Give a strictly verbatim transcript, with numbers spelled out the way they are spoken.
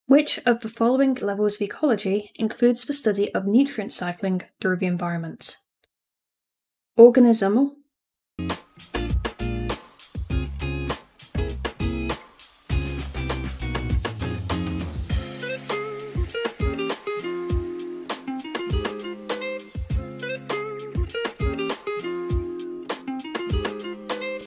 Which of the following levels of ecology includes the study of nutrient cycling through the environment? Organismal,